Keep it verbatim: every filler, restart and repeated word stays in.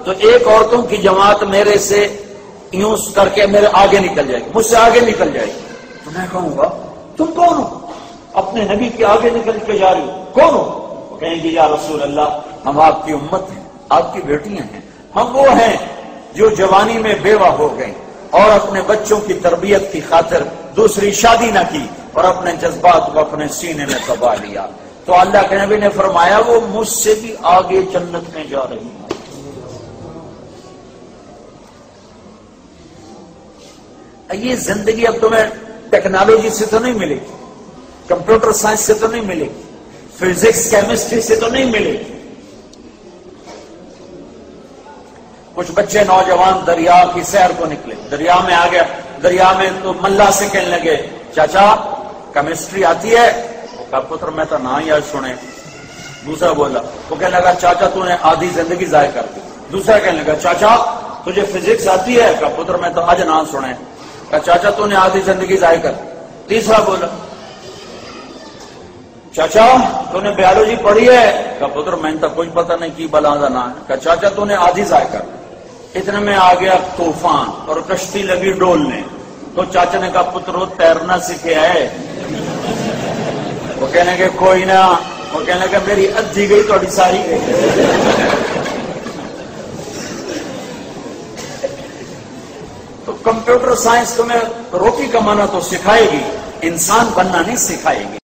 تو ایک عورتوں کی جماعت میرے سے یوں کر کے میرے آگے نکل جائے گی، مجھ سے آگے نکل جائے گی، تو میں کہوں گا تم کون ہو؟ اپنے نبی کے آگے نکل کے جا رہی ہو، کون ہو؟ وہ کہیں گے یا رسول اللہ ہم آپ کی امت ہیں، آپ کی بیٹیاں ہیں، ہم وہ ہیں جو جوانی میں بیوہ ہو گئے اور اپنے بچوں کی تربیت کی خاطر دوسری شادی نہ کی اور اپنے جذبات کو اپنے سینے میں دبا لیا۔ تو اللہ کے نبی نے فرمایا وہ مجھ سے بھی آگے جنت میں جا رہی ہے۔ یہ زندگی اب تمہیں ٹیکنالوجی سے تو نہیں ملے گی، کمپیوٹر سائنس سے تو نہیں ملے گی، فزکس کیمسٹری سے تو نہیں ملے گی۔ کچھ بچے نوجوان دریا کی سیر کو نکلے، دریا میں آ گیا، دریا میں تو ملا سے کہنے لگے چاچا کیمسٹری آتی ہے؟ وہ کہا پتر میں تو نہ ہی آج سنے۔ دوسرا بولا، وہ کہنے لگا چاچا تو نے آدھی زندگی ضائع کر دی۔ دوسرا کہنے لگا چاچا تجھے فزکس آتی ہے؟ کہا پتر میں تو آج نہ سنے۔ کہا چاچا تو نے آدھی زندگی ضائع کر دی۔ تیسرا بولا چاچا تو نے بیالوجی پڑھی ہے؟ کہا پتر میں تو کوئی پتہ نہیں کی بلا دا نام ہے۔ کہا چاچا تو نے آدھی ضائع کر دی۔ اتنے میں آ گیا طوفان اور کشتی لگی ڈولنے، تو چاچا نے کہا پتر وہ تیرنا سیکھے ہے؟ وہ کہنے کہ کوئی نہ، وہ کہنے کہ میری ادھی گئی تو ساری گئی۔ تو کمپیوٹر سائنس تمہیں روٹی کمانا تو سکھائے گی، انسان بننا نہیں سکھائے گی۔